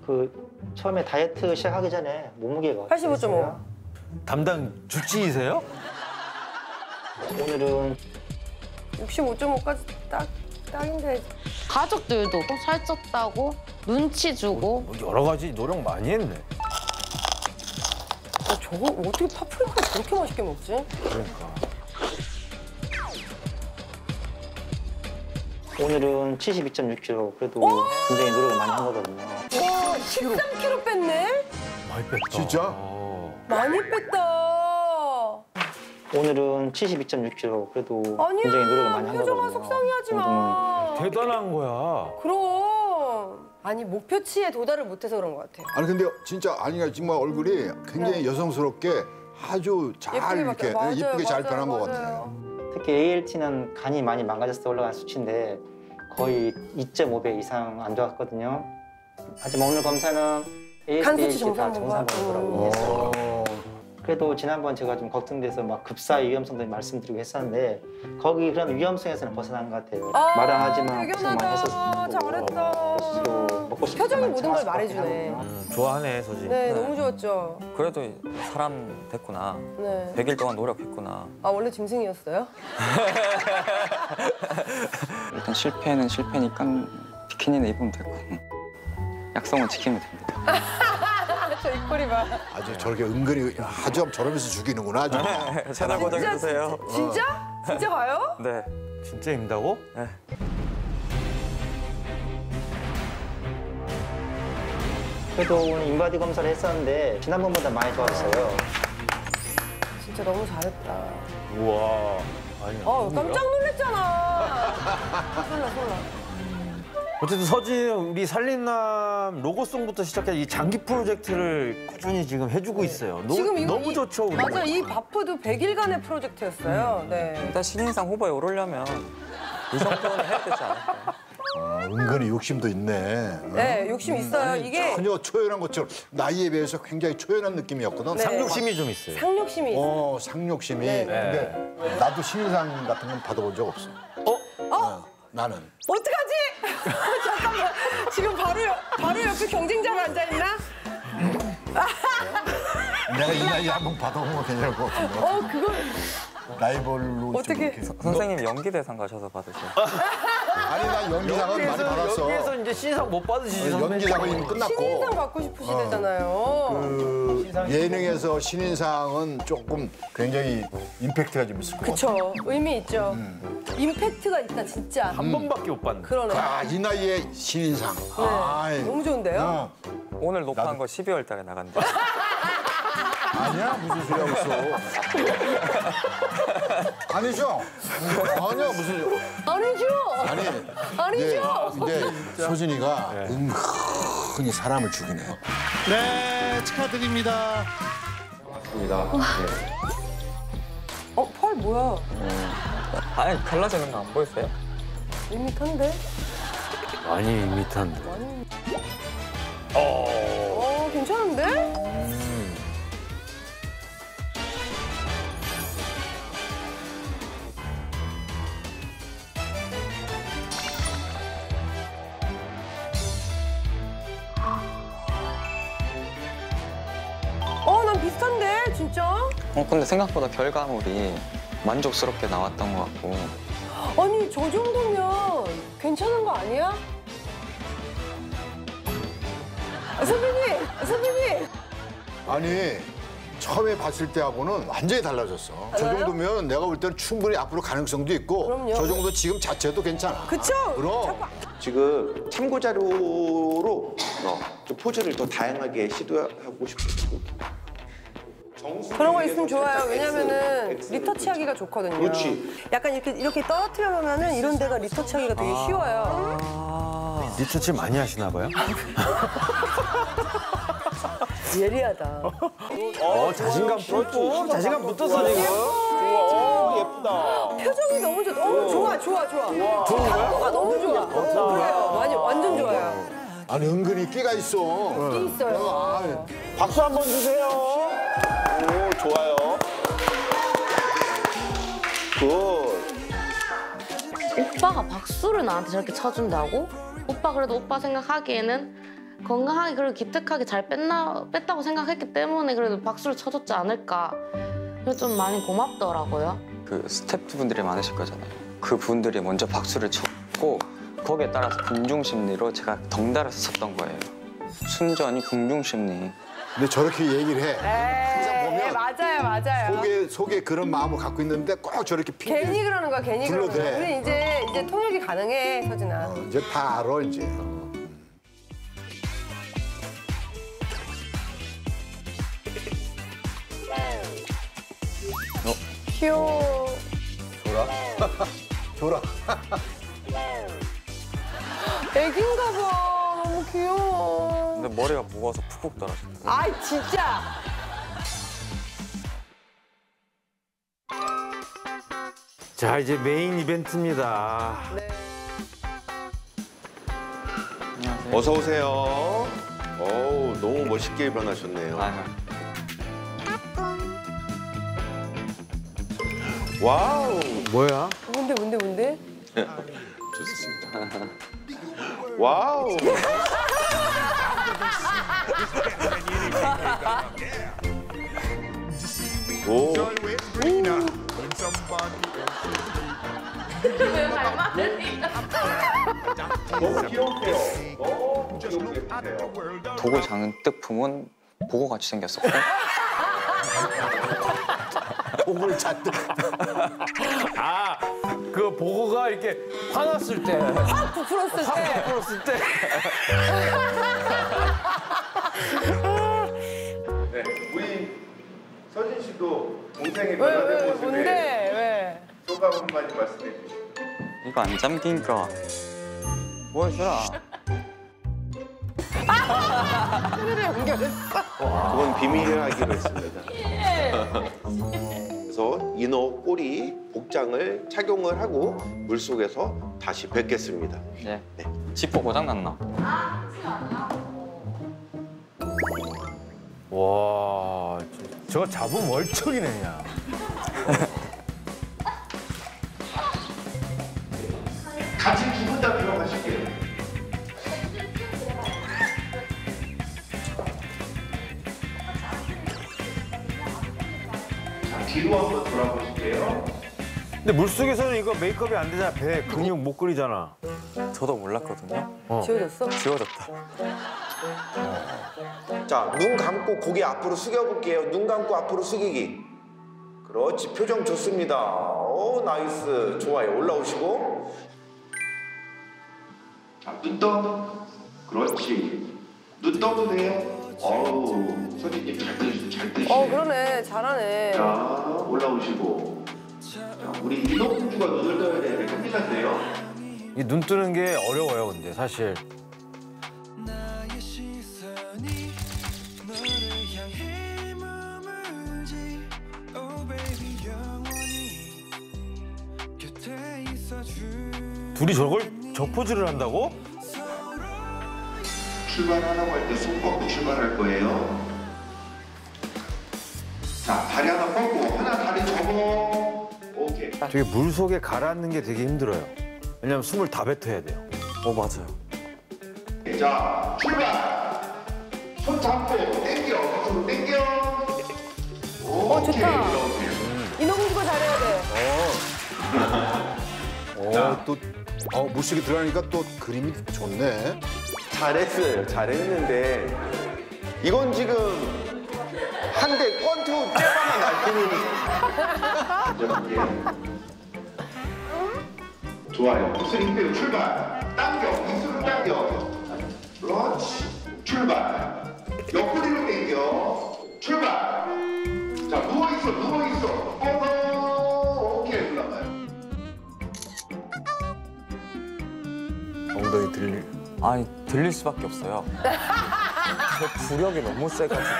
처음에 다이어트 시작하기 전에 몸무게가 85.5. 담당 주치의세요? 오늘은 65.5까지 딱인데. 가족들도 살쪘다고 눈치 주고 여러 가지 노력 많이 했네. 저거 어떻게 파프리카를 저렇게 맛있게 먹지? 그러니까. 오늘은 72.6kg. 그래도 굉장히 노력을 많이 한 거거든요. 와, 13kg 뺐네? 많이 뺐다. 진짜? 많이 뺐다. 오늘은 72.6kg. 그래도 아니야, 굉장히 노력을 많이 한 거거든요. 효정아 속상해하지 마. 대단한 거야. 그럼. 아니, 목표치에 도달을 못해서 그런 것 같아요. 아니 근데 진짜 아니가 정말 얼굴이 굉장히 여성스럽게 아주 잘 이렇게 예쁘게 잘 변한 것 같아요. 특히 ALT는 간이 많이 망가져서 올라간 수치인데 거의 2.5배 이상 안 좋았거든요. 하지만 오늘 검사는 간 수치 ALT 다 정상인 정상이더라고요. 했어요. 그래도 지난번 제가 좀 걱정돼서 막 급사 위험성도 말씀드리고 했었는데 거기 그런 위험성에서는 벗어난 것 같아요. 말은 하지만 고생 많이 했었고 잘했다. 스스로 먹고 싶은 표정이 것만 모든 걸 참았을 것 같긴 말해주네. 하거든요. 좋아하네, 서지. 네, 너무 좋았죠. 그래도 사람 됐구나. 네. 100일 동안 노력했구나. 아, 원래 짐승이었어요? 일단 실패는 실패니까 비키니는 입으면 되고 약속은 지키면 됩니다. 저 입꼬리 봐. 아주 저렇게 은근히 아주 저러면서 죽이는구나. 아주. 채널 고정해주세요. 진짜? 진짜 가요? 네. 진짜 입다고? 네. 그래도 오늘 인바디 검사를 했었는데 지난번보다 많이 좋아졌어요. 진짜 너무 잘했다. 우와. 아니, 깜짝 놀랐잖아. 설라. 어쨌든 서진 우리 살림남 로고송부터 시작해 이 장기 프로젝트를 꾸준히 지금 해주고 있어요. 너무 좋죠. 우리. 맞아, 이 바프도 100일간의 프로젝트였어요. 네. 일단 신인상 후보에 오르려면 이 정도는 해야 되지 않을까. 은근히 욕심도 있네. 네, 욕심 있어요. 이게 전혀 초연한 것처럼 나이에 비해서 굉장히 초연한 느낌이었거든. 네. 상욕심이 좀 있어요. 상욕심이 있어요. 상욕심이. 네. 근데 나도 신인상 같은 건 받아본 적 없어. 나는. 어떡하지? 잠깐만. 지금 바로 옆에 경쟁자가 앉아있나? 내가 이 나이에 한번 받아본 거 괜찮을 것 같은데. 그걸 라이벌로 어떻게- 좀 이렇게. 선생님이 연기대상 가셔서 받으세요. 아니 나 연기상은 많이 받았어. 여기에서 이제 신상 못 받으시지. 선배님. 연기상은 이미 끝났고. 신인상 받고 싶으시대잖아요. 예능에서 신인상은 조금 굉장히 임팩트가 좀 있을 것 같아. 그쵸. 의미 있죠. 임팩트가 있다, 진짜. 한 번밖에 못 받는. 그러네. 이 나이에 신인상. 아이. 너무 좋은데요? 오늘 녹화한 거 12월 달에 나간대. 아니야 무슨 소리 하고 있어. 아니죠? 아니야 무슨. 아니죠? 아니죠? 근데 소진이가 은근히 사람을 죽이네. 네, 축하드립니다. 펄 뭐야? 아니 갈라지는 거 안 보였어요? 밋밋한데? 많이 밋밋한데. 괜찮은데? 난 비슷한데, 진짜? 근데 생각보다 결과물이 만족스럽게 나왔던 것 같고. 아니, 저 정도면 괜찮은 거 아니야? 선배님! 아니 처음에 봤을 때하고는 완전히 달라졌어. 저 달라요? 정도면 내가 볼 때는 충분히 앞으로 가능성도 있고. 그럼요. 저 정도 지금 자체도 괜찮아. 그쵸? 그럼. 지금 참고 자료로 좀 포즈를 더 다양하게 시도하고 싶어요. 그런 거 있으면 좋아요. 왜냐면은 리터치하기가 좋거든요. 그렇지. 약간 이렇게 떨어뜨려 놓으면은 이런 데가 리터치하기가 되게 쉬워요. 리터치 많이 하시나 봐요? 예리하다. 자신감 뿜뿜. 자신감 붙었어 지금. 예쁘다. 표정이 너무 좋아. 좋아. 각도가 너무 좋아. 그래요. 완전 좋아요. 아니 은근히 끼가 있어. 끼 있어요. 박수 한번 주세요. 오, 좋아요. 굿. 오빠가 박수를 나한테 저렇게 쳐준다고? 오빠 그래도 오빠 생각하기에는 건강하게 그리고 기특하게 잘 뺐다고 생각했기 때문에 그래도 박수를 쳐줬지 않을까. 그래서 좀 많이 고맙더라고요. 그 스태프분들이 많으실 거잖아요. 그 분들이 먼저 박수를 쳤고 거기에 따라서 군중심리로 제가 덩달아서 쳤던 거예요. 순전히 군중심리. 근데 저렇게 얘기를 해. 네, 맞아요. 속에 그런 마음을 갖고 있는데 꼭 저렇게 괜히 그러는 거야, 괜히 그러는 거야. 불러대. 우리 이제 통역이 가능해, 서진아. 이제 다 알아 이제. 귀여워. 줘라. 애긴가 봐. 너무 귀여워. 근데 머리가 무거워서 푹푹 떨어져요. 아이, 진짜. 자, 이제 메인 이벤트입니다. 어서 오세요. 어우, 너무 멋있게 일어나셨네요. 아유. 와우. 뭐야? 뭔데? 좋습니다. 와우. 오. 너무 귀여우세요. 너무 귀여우세요. 도구 장득품은 보고 같이 생겼었고 복을 잔뜩. 아, 그 보고가 이렇게 화났을 때. 확 부풀었을 때. 풀었을 때. 네, 우리 서진 씨도 동생의 왜, 변화된 모습에 뭔데? 왜? 소감 한마디 말씀해 주시죠. 이거 안 잠긴 거 보여주라. 카메라 연결했어. 그건 비밀을 하기로 했습니다. 그래서 인어 꼬리 복장을 착용을 하고 물속에서 다시 뵙겠습니다. 네. 지퍼 고장 났나? 와, 저거 잡으면 월척이네, 그냥. 같이 두 분 다 들어가실게요. 자, 뒤로 한번 돌아보실게요. 근데 물속에서는 이거 메이크업이 안 되잖아. 배 근육 못 그리잖아. 저도 몰랐거든요. 지워졌어? 지워졌다. 자, 눈 감고 고개 앞으로 숙여볼게요. 눈 감고 앞으로 숙이기. 그렇지, 표정 좋습니다. 오, 나이스. 좋아요. 올라오시고. 자, 눈 떠. 그렇지. 눈 떠도 돼요. 어우, 서진님 잘 뜨시네. 그러네. 잘하네. 자, 올라오시고. 자, 우리 인어공주가 눈을 떠야 되는데 큰일났네요. 이 눈 뜨는 게 어려워요, 근데 사실. 둘이 저 포즈를 한다고? 출발하라고 할 때 손 뻗고 출발할 거예요. 자, 다리 하나 뻗고 하나 다리 접어. 오케이. 되게 물 속에 가라앉는 게 되게 힘들어요. 왜냐면 숨을 다 뱉어야 돼요. 맞아요. 자, 출발. 손 잡고 당겨. 손으로 당겨. 오케이. 좋다. 올라오세요. 인어공주가 잘해야 돼. 물속에 들어가니까 또 그림이 좋네. 잘했어요. 잘했는데 이건 지금 한 대 권투 째봐만 날 뿐이니. 좋아요. 스윙 빼고 출발. 당겨. 이수로 당겨. 그렇지. 출발. 옆구리로 당겨. 출발. 자, 누워있어. 누워있어. 오케이. 올라가요. 엉덩이 들릴. 아니 들릴 수밖에 없어요. 제 부력이 너무 세가지고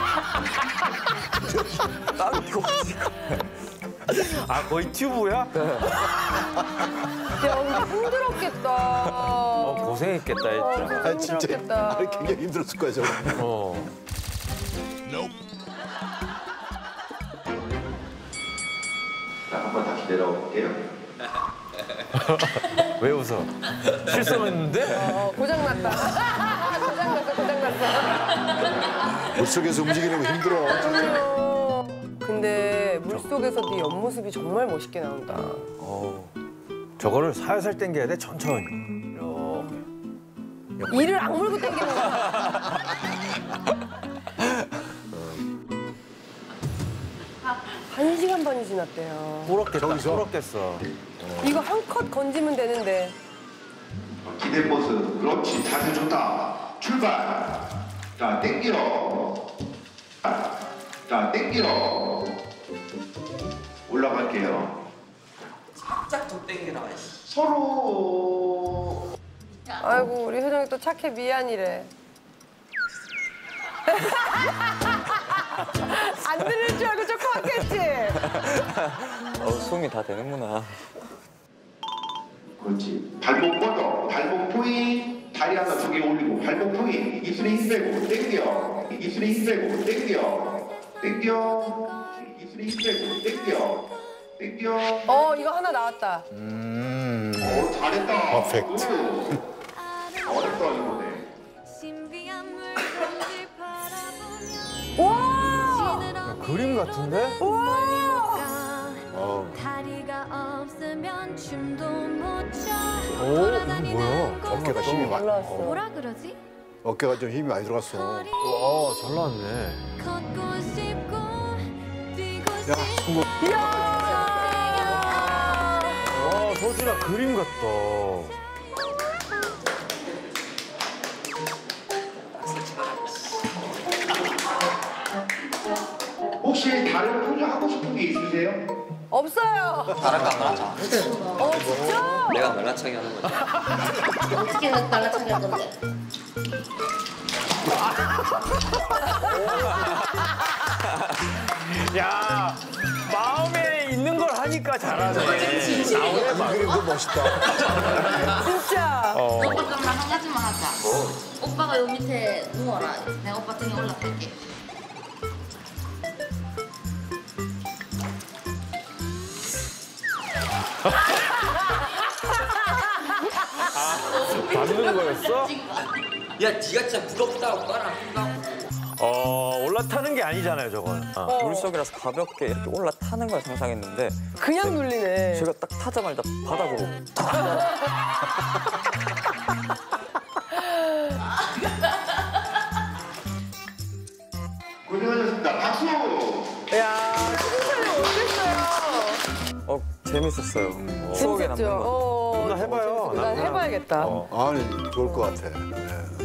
땀이 지금. 아, 거의 튜브야? 야, 힘들었겠다. 고생했겠다, 진짜. 아, 진짜. 힘들었겠다. 굉장히 힘들었을 거야, 저거. 자, 한번 다시 내려가 볼게요. 왜 웃어? 실수했는데? 고장났다. 고장났다. 물속에서 움직이는 거 힘들어. 근데 물속에서도 이 옆모습이 정말 멋있게 나온다. 저거를 살살 당겨야 돼, 천천히. 이를 악물고 당기는 거야. 한 시간 반이 지났대요. 부럽겠어. 이거 한 컷 건지면 되는데. 기대 모습. 그렇지. 자세 좋다. 출발. 자, 땡겨. 자, 땡겨. 올라갈게요. 살짝 더 땡기라. 서로. 아이고 우리 효정이 또 착해 미안이래. 안 들릴 줄 알고 조금 왔겠지? 숨이 다 되는구나. 그렇지. 발목 뻗어. 발목 포인. 다리 하나 두 개 올리고. 발목 포인. 입술에 힘 빼고. 땡겨. 입술에 힘 빼고. 땡겨. 땡겨. 입술에 힘 빼고. 땡겨. 땡겨. 이거 하나 나왔다. 잘했다. 퍼펙트. 어렵다 이거네. 와! 그림 같은데? 다리가 없으면 춤도 못 춰. 이거 뭐야? 어깨가 힘이 많이. 뭐라 그러지? 어깨가 좀 힘이 많이 들어갔어. 와, 잘 나왔네. 걷고 싶고 뛰고 야, 성공. 와, 서진아 그림 같다. 혹시 다른 포즈 하고 싶은 게 있으세요? 없어요. 나랄까 말하자. 진짜? 내가 말라차기 하는 거지. 어떻게 날라차게 할 건데? 야, 마음에 있는 걸 하니까 잘하네. 이 그림도 멋있다. 진짜. 오빠 그럼 나 한 가지만 하자. 오빠가 요 밑에 누워라. 내가 오빠 등에 올라갈게. 받는 거였어? 야, 네가 진짜 부럽다, 오빠랑. 올라타는 게 아니잖아요, 저건. 물속이라서 가볍게 이렇게 올라타는 걸 상상했는데 그냥 눌리네. 제가 딱 타자마자 바닥으로 고생하셨습니다. 박수! 야, 스페셜이 어땠어요? 재밌었어요. 추억에 남는 거. 재밌었죠? 나 해봐요. 난 해봐야겠다. 아니, 좋을 것 같아. 네.